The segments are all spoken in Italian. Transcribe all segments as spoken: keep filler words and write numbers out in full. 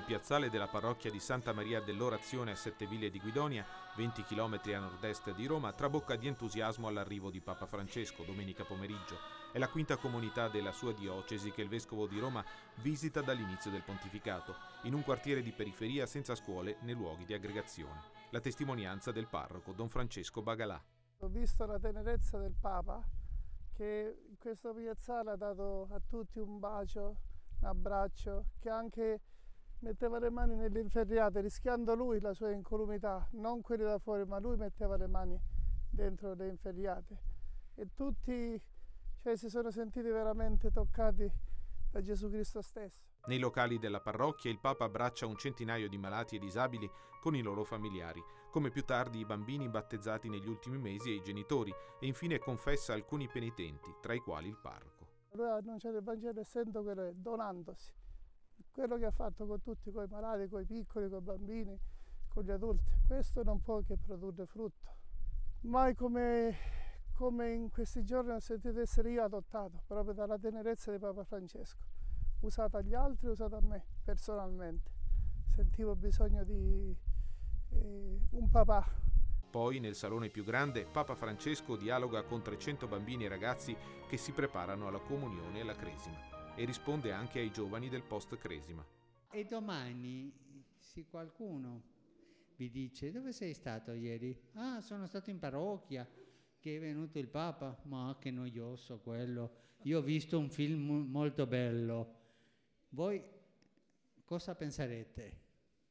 piazzale della parrocchia di Santa Maria dell'Orazione a Sette Ville di Guidonia, venti chilometri a nord-est di Roma, trabocca di entusiasmo all'arrivo di Papa Francesco domenica pomeriggio. È la quinta comunità della sua diocesi che il vescovo di Roma visita dall'inizio del pontificato, in un quartiere di periferia senza scuole né luoghi di aggregazione. La testimonianza del parroco Don Francesco Bagalà. Ho visto la tenerezza del Papa, che in questo piazzale ha dato a tutti un bacio, un abbraccio, che anche metteva le mani nelle inferriate, rischiando lui la sua incolumità, non quelli da fuori, ma lui metteva le mani dentro le inferriate. E tutti, cioè, si sono sentiti veramente toccati da Gesù Cristo stesso. Nei locali della parrocchia il Papa abbraccia un centinaio di malati e disabili con i loro familiari, come più tardi i bambini battezzati negli ultimi mesi e i genitori, e infine confessa alcuni penitenti, tra i quali il parroco. Lui ha annunciato il Vangelo essendo quello è, donandosi. Quello che ha fatto con tutti, con i malati, con i piccoli, con i bambini, con gli adulti. Questo non può che produrre frutto. Mai come, come in questi giorni ho sentito essere io adottato, proprio dalla tenerezza di Papa Francesco. Usato agli altri, usato a me personalmente. Sentivo bisogno di eh, un papà. Poi, nel salone più grande, Papa Francesco dialoga con trecento bambini e ragazzi che si preparano alla comunione e alla cresima, e risponde anche ai giovani del post-cresima. E domani, se qualcuno vi dice: dove sei stato ieri? Ah, sono stato in parrocchia, che è venuto il Papa. Ma che noioso quello, io ho visto un film molto bello. Voi cosa penserete?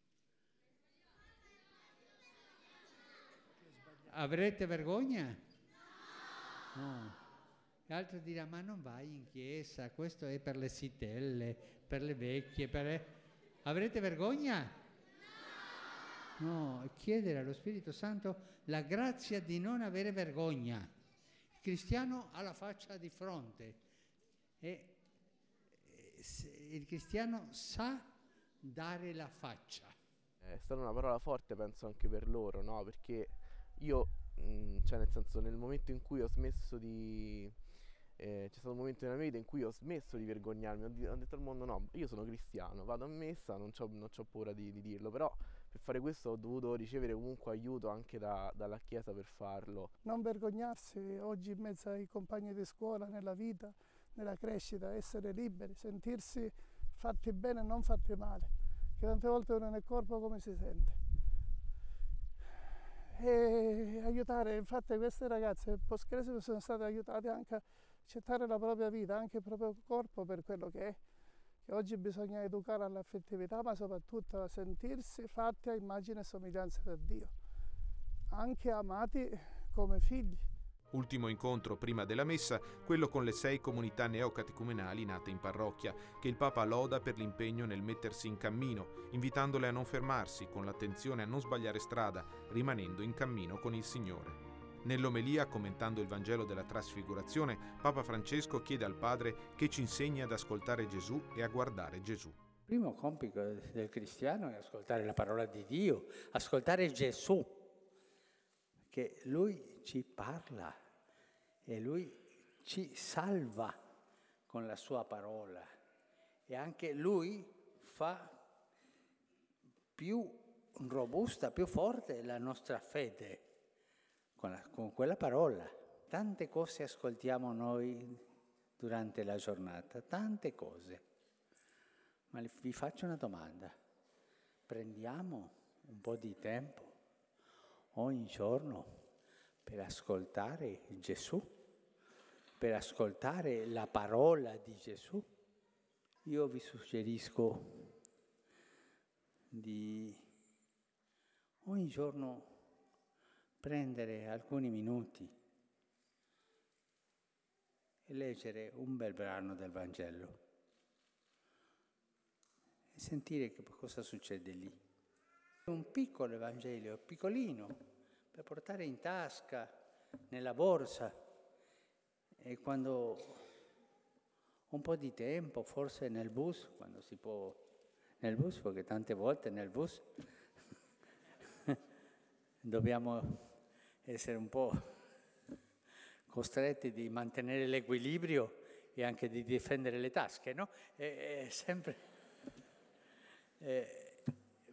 Avrete vergogna? No. L'altro dirà: ma non vai in chiesa, questo è per le sitelle, per le vecchie, per... Avrete vergogna? No, chiedere allo Spirito Santo la grazia di non avere vergogna. Il cristiano ha la faccia di fronte e il cristiano sa dare la faccia. È stata una parola forte, penso, anche per loro, no? Perché io, mh, cioè nel senso, nel momento in cui ho smesso di... Eh, c'è stato un momento nella mia vita in cui ho smesso di vergognarmi, ho, di, ho detto al mondo: no, io sono cristiano, vado a messa, non c'ho, non c'ho paura di, di dirlo, però per fare questo ho dovuto ricevere comunque aiuto anche da, dalla Chiesa per farlo. Non vergognarsi oggi in mezzo ai compagni di scuola, nella vita, nella crescita, essere liberi, sentirsi fatti bene e non fatti male, che tante volte uno nel corpo come si sente. E aiutare, infatti queste ragazze post-cresima sono state aiutate anche a accettare la propria vita, anche il proprio corpo per quello che è, che oggi bisogna educare all'affettività, ma soprattutto a sentirsi fatti a immagine e somiglianza di Dio, anche amati come figli. Ultimo incontro prima della messa, quello con le sei comunità neocatecumenali nate in parrocchia, che il Papa loda per l'impegno nel mettersi in cammino, invitandole a non fermarsi, con l'attenzione a non sbagliare strada, rimanendo in cammino con il Signore. Nell'omelia, commentando il Vangelo della Trasfigurazione, Papa Francesco chiede al Padre che ci insegni ad ascoltare Gesù e a guardare Gesù. Il primo compito del cristiano è ascoltare la parola di Dio, ascoltare Gesù, che Lui ci parla e Lui ci salva con la sua parola, e anche Lui fa più robusta, più forte la nostra fede con, la, con quella parola. Tante cose ascoltiamo noi durante la giornata, tante cose, ma vi faccio una domanda: prendiamo un po' di tempo ogni giorno per ascoltare Gesù, per ascoltare la parola di Gesù? Io vi suggerisco di ogni giorno prendere alcuni minuti e leggere un bel brano del Vangelo e sentire che cosa succede lì. Un piccolo Evangelio, piccolino, per portare in tasca, nella borsa, e quando ho un po' di tempo, forse nel bus, quando si può, nel bus, perché tante volte nel bus dobbiamo essere un po' costretti di mantenere l'equilibrio e anche di difendere le tasche, no? È, è sempre... È,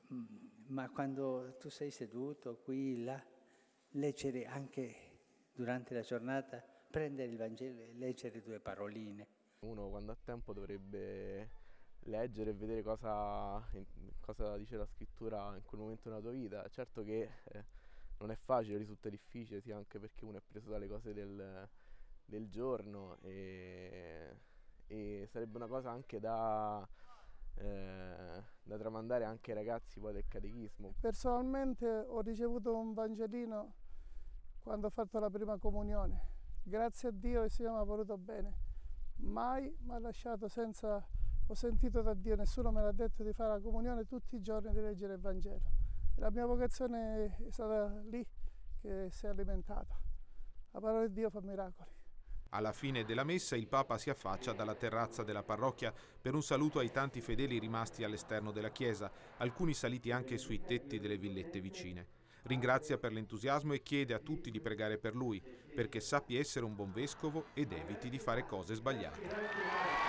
ma quando tu sei seduto qui, là, leggere anche durante la giornata, prendere il Vangelo e leggere due paroline. Uno quando ha tempo dovrebbe leggere e vedere cosa, cosa dice la scrittura in quel momento nella tua vita. Certo che eh, non è facile, risulta difficile, sia anche perché uno è preso dalle cose del, del giorno e, e sarebbe una cosa anche da, eh, da tramandare anche ai ragazzi poi del catechismo. Personalmente ho ricevuto un Vangelino quando ho fatto la prima comunione. Grazie a Dio il Signore mi ha voluto bene. Mai mi ha lasciato senza, ho sentito da Dio, nessuno me l'ha detto di fare la comunione tutti i giorni, di leggere il Vangelo. La mia vocazione è stata lì che si è alimentata. La parola di Dio fa miracoli. Alla fine della messa il Papa si affaccia dalla terrazza della parrocchia per un saluto ai tanti fedeli rimasti all'esterno della chiesa, alcuni saliti anche sui tetti delle villette vicine. Ringrazia per l'entusiasmo e chiede a tutti di pregare per lui, perché sappia essere un buon vescovo ed eviti di fare cose sbagliate.